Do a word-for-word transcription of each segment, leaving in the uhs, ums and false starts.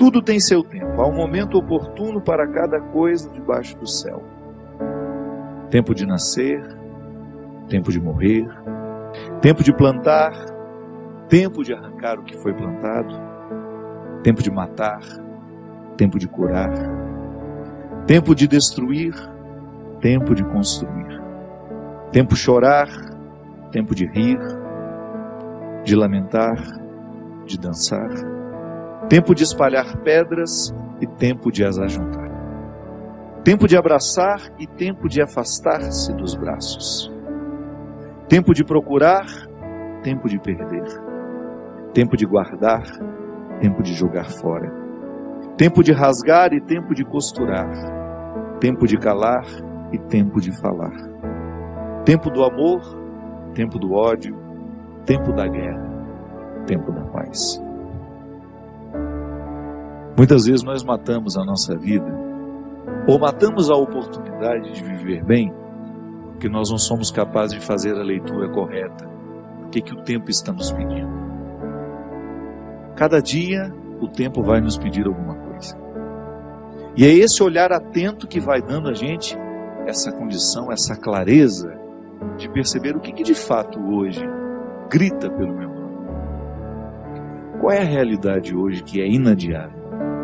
Tudo tem seu tempo, há um momento oportuno para cada coisa debaixo do céu. Tempo de nascer, tempo de morrer, tempo de plantar, tempo de arrancar o que foi plantado, tempo de matar, tempo de curar, tempo de destruir, tempo de construir, tempo de chorar, tempo de rir, de lamentar, de dançar, tempo de espalhar pedras e tempo de as ajuntar, tempo de abraçar e tempo de afastar-se dos braços, tempo de procurar, tempo de perder, tempo de guardar, tempo de jogar fora, tempo de rasgar e tempo de costurar, tempo de calar e tempo de falar, tempo do amor, tempo do ódio, tempo da guerra, tempo da paz. Muitas vezes nós matamos a nossa vida, ou matamos a oportunidade de viver bem, porque nós não somos capazes de fazer a leitura correta. O que, que o tempo está nos pedindo? Cada dia o tempo vai nos pedir alguma coisa. E é esse olhar atento que vai dando a gente essa condição, essa clareza de perceber o que, que de fato hoje grita pelo meu nome. Qual é a realidade hoje que é inadiável?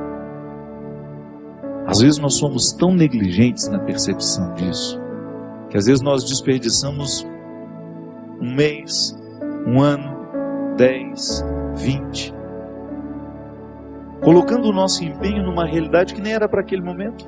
Às vezes nós somos tão negligentes na percepção disso, que às vezes nós desperdiçamos um mês, um ano, dez, vinte, colocando o nosso empenho numa realidade que nem era para aquele momento.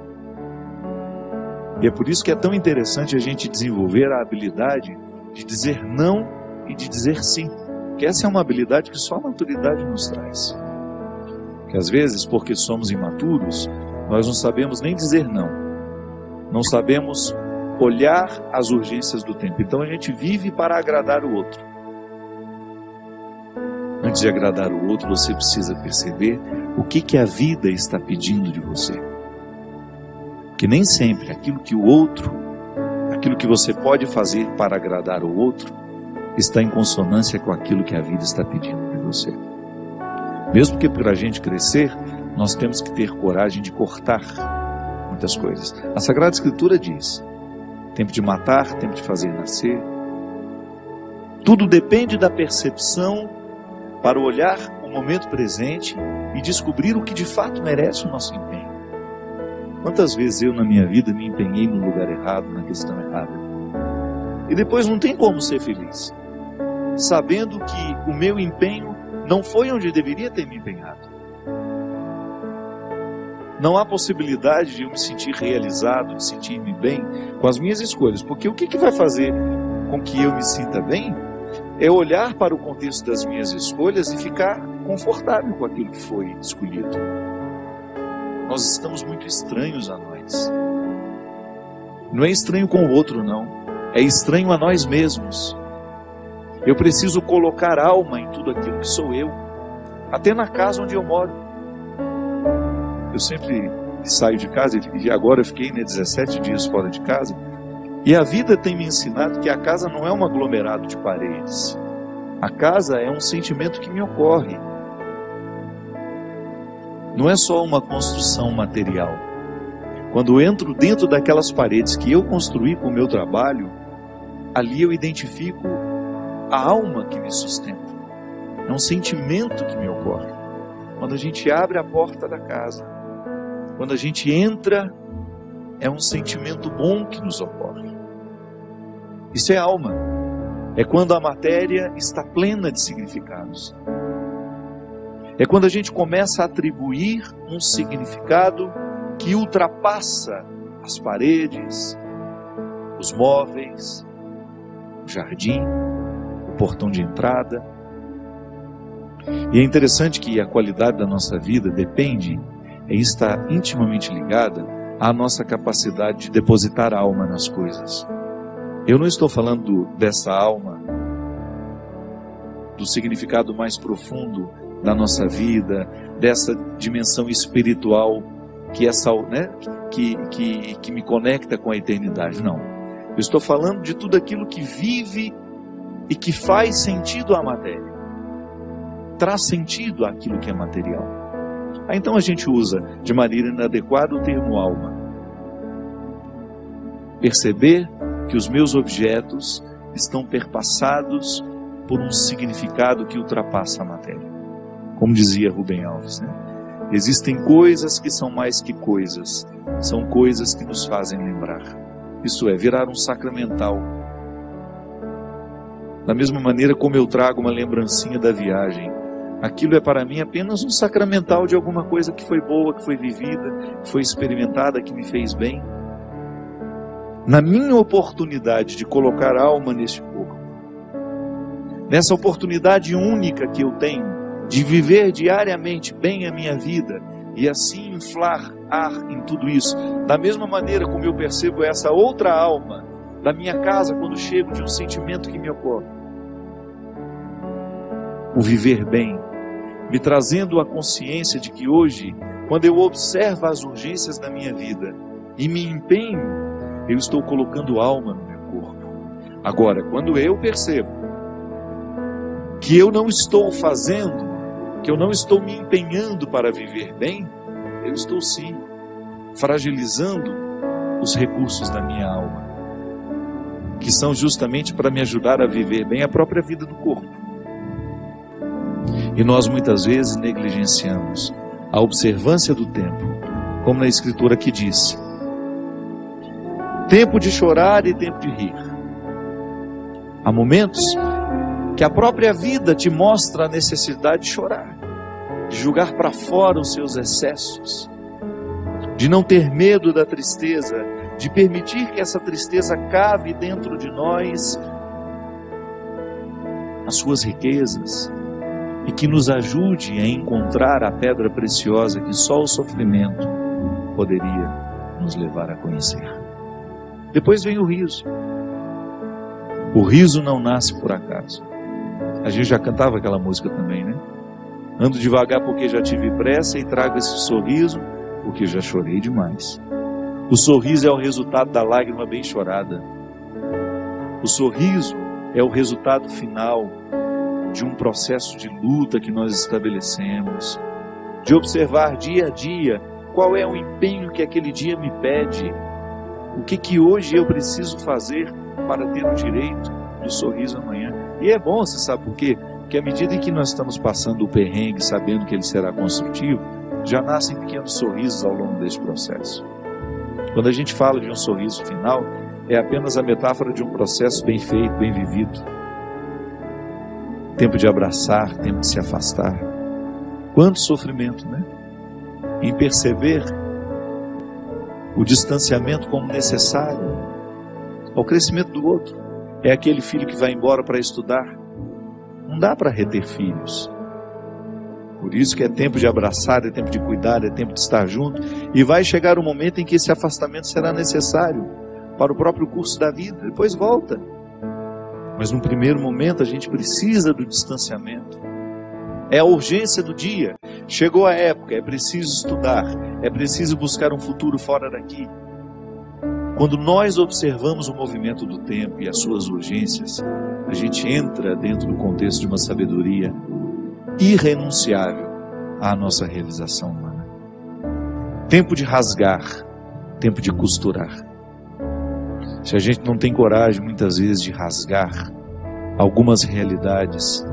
E é por isso que é tão interessante a gente desenvolver a habilidade de dizer não e de dizer sim, que essa é uma habilidade que só a maturidade nos traz. Que às vezes, porque somos imaturos, nós não sabemos nem dizer não, não sabemos olhar as urgências do tempo. Então a gente vive para agradar o outro. Antes de agradar o outro, você precisa perceber o que, que a vida está pedindo de você. Porque nem sempre aquilo que o outro, aquilo que você pode fazer para agradar o outro, está em consonância com aquilo que a vida está pedindo de você. Mesmo que para a gente crescer, nós temos que ter coragem de cortar muitas coisas. A Sagrada Escritura diz: tempo de matar, tempo de fazer nascer. Tudo depende da percepção para olhar o momento presente e descobrir o que de fato merece o nosso empenho. Quantas vezes eu na minha vida me empenhei no lugar errado, na questão errada, e depois não tem como ser feliz, sabendo que o meu empenho não foi onde deveria ter me empenhado. Não há possibilidade de eu me sentir realizado, de sentir-me bem com as minhas escolhas, porque o que, que vai fazer com que eu me sinta bem é olhar para o contexto das minhas escolhas e ficar confortável com aquilo que foi escolhido. Nós estamos muito estranhos a nós. Não é estranho com o outro, não. É estranho a nós mesmos. Eu preciso colocar alma em tudo aquilo que sou eu, até na casa onde eu moro. Eu sempre saio de casa, e agora eu fiquei né, dezessete dias fora de casa, e a vida tem me ensinado que a casa não é um aglomerado de paredes. A casa é um sentimento que me ocorre. Não é só uma construção material. Quando eu entro dentro daquelas paredes que eu construí com o meu trabalho, ali eu identifico a alma que me sustenta. É um sentimento que me ocorre. Quando a gente abre a porta da casa, quando a gente entra, é um sentimento bom que nos ocorre. Isso é alma. É quando a matéria está plena de significados. É quando a gente começa a atribuir um significado que ultrapassa as paredes, os móveis, o jardim, o portão de entrada. E é interessante que a qualidade da nossa vida depende, e está intimamente ligada à nossa capacidade de depositar a alma nas coisas. Eu não estou falando dessa alma, do significado mais profundo da nossa vida, dessa dimensão espiritual que, essa, né, que, que, que me conecta com a eternidade. Não. Eu estou falando de tudo aquilo que vive e que faz sentido à matéria. Traz sentido àquilo que é material. Aí então a gente usa de maneira inadequada o termo alma. Perceber que os meus objetos estão perpassados por um significado que ultrapassa a matéria. Como dizia Rubem Alves, né? Existem coisas que são mais que coisas, são coisas que nos fazem lembrar. Isso é, virar um sacramental. Da mesma maneira como eu trago uma lembrancinha da viagem, aquilo é para mim apenas um sacramental de alguma coisa que foi boa, que foi vivida, que foi experimentada, que me fez bem. Na minha oportunidade de colocar alma neste corpo, nessa oportunidade única que eu tenho de viver diariamente bem a minha vida e assim inflar ar em tudo isso, da mesma maneira como eu percebo essa outra alma da minha casa quando chego de um sentimento que me ocorre. O viver bem, me trazendo a consciência de que hoje, quando eu observo as urgências da minha vida e me empenho, eu estou colocando alma no meu corpo. Agora, quando eu percebo que eu não estou fazendo, que eu não estou me empenhando para viver bem, eu estou sim fragilizando os recursos da minha alma, que são justamente para me ajudar a viver bem a própria vida do corpo. E nós muitas vezes negligenciamos a observância do tempo, como na Escritura que diz: tempo de chorar e tempo de rir. Há momentos que a própria vida te mostra a necessidade de chorar, de jogar para fora os seus excessos, de não ter medo da tristeza, de permitir que essa tristeza cave dentro de nós as suas riquezas e que nos ajude a encontrar a pedra preciosa que só o sofrimento poderia nos levar a conhecer. Depois vem o riso. O riso não nasce por acaso. A gente já cantava aquela música também, né? Ando devagar porque já tive pressa e trago esse sorriso porque já chorei demais. O sorriso é o resultado da lágrima bem chorada. O sorriso é o resultado final de um processo de luta que nós estabelecemos, de observar dia a dia qual é o empenho que aquele dia me pede, o que que hoje eu preciso fazer para ter o direito do sorriso amanhã. E é bom, você sabe por quê? Porque à medida em que nós estamos passando o perrengue, sabendo que ele será construtivo, já nascem pequenos sorrisos ao longo desse processo. Quando a gente fala de um sorriso final, é apenas a metáfora de um processo bem feito, bem vivido. Tempo de abraçar, tempo de se afastar. Quanto sofrimento, né? Em perceber o distanciamento como necessário ao crescimento do outro. É aquele filho que vai embora para estudar. Não dá para reter filhos. Por isso que é tempo de abraçar, é tempo de cuidar, é tempo de estar junto. E vai chegar o momento em que esse afastamento será necessário para o próprio curso da vida. Depois volta. Mas no primeiro momento a gente precisa do distanciamento. É a urgência do dia. Chegou a época, é preciso estudar. É preciso buscar um futuro fora daqui. Quando nós observamos o movimento do tempo e as suas urgências, a gente entra dentro do contexto de uma sabedoria irrenunciável à nossa realização humana. Tempo de rasgar, tempo de costurar. Se a gente não tem coragem, muitas vezes, de rasgar algumas realidades,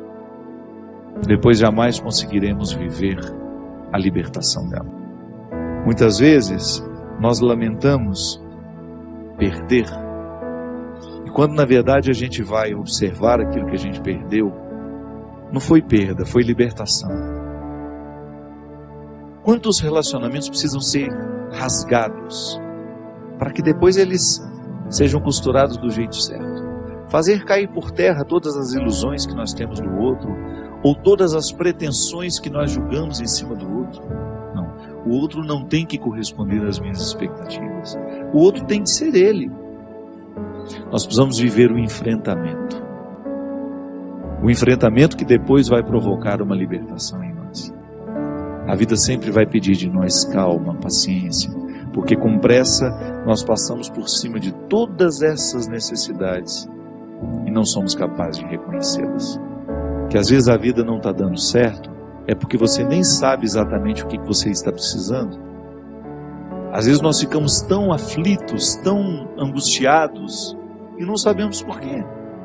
depois jamais conseguiremos viver a libertação dela. Muitas vezes, nós lamentamos perder, e quando na verdade a gente vai observar aquilo que a gente perdeu, não foi perda, foi libertação. Quantos relacionamentos precisam ser rasgados para que depois eles sejam costurados do jeito certo? Fazer cair por terra todas as ilusões que nós temos do outro, ou todas as pretensões que nós julgamos em cima do outro. Não, o outro não tem que corresponder às minhas expectativas. O outro tem que ser ele. Nós precisamos viver o enfrentamento. O enfrentamento que depois vai provocar uma libertação em nós. A vida sempre vai pedir de nós calma, paciência, porque com pressa nós passamos por cima de todas essas necessidades e não somos capazes de reconhecê-las. Que às vezes a vida não está dando certo, é porque você nem sabe exatamente o que você está precisando. Às vezes nós ficamos tão aflitos, tão angustiados, e não sabemos por quê.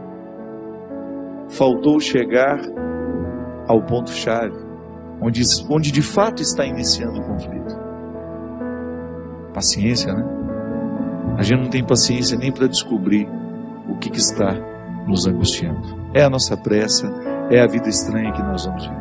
Faltou chegar ao ponto-chave, onde, onde de fato está iniciando o conflito. Paciência, né? A gente não tem paciência nem para descobrir o que, que está nos angustiando. É a nossa pressa, é a vida estranha que nós vamos viver.